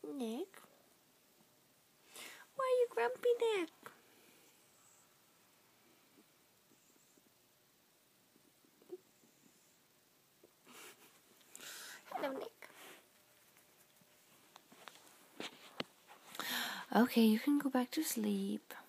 Nick? Why are you grumpy, Nick? Hello, Nick. Okay, you can go back to sleep.